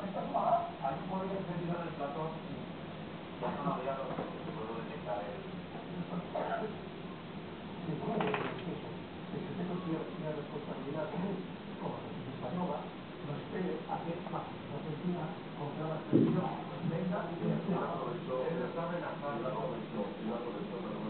Hay un móvil encendido en el plató y ya son abiertos porque puedo detectar el... Sí, bueno, es eso. Que se te considera una responsabilidad como la española, no espere a que la Argentina contra la selección venga y aprovechó, él está amenazando.